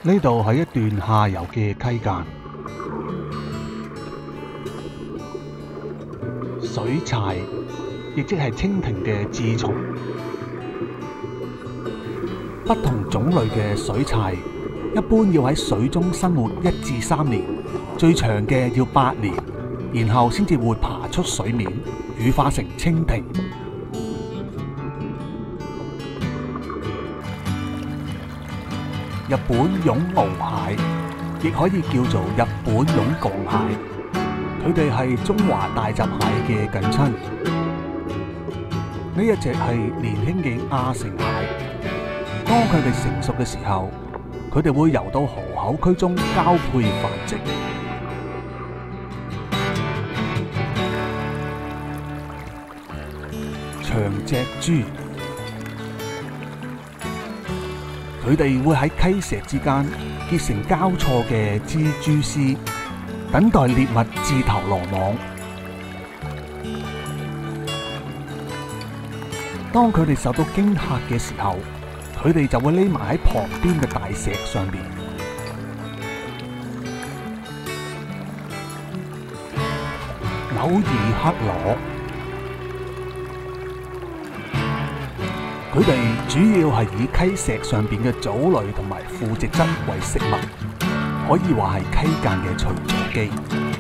呢度係一段下游嘅溪澗，水蠆亦即係蜻蜓嘅稚蟲。不同種類嘅水蠆一般要喺水中生活1至3年，最長嘅要8年，然後先至會爬出水面，羽化成蜻蜓。日本絨毛蟹亦可以叫做日本絨鋼蟹，佢哋係中華大閘蟹嘅近親。呢一隻係年輕嘅亞成蟹，當佢哋成熟嘅時候，佢哋會游到河口區中交配繁殖。長脊豬，佢哋會喺溪石之間結成交錯嘅蜘蛛絲，等待獵物自投羅網。當佢哋受到驚嚇嘅時候，佢哋就會匿埋喺旁邊嘅大石上面。紐爾克螺，佢哋主要係以溪石上邊嘅藻類同埋腐殖質為食物，可以話係溪澗嘅隨組機。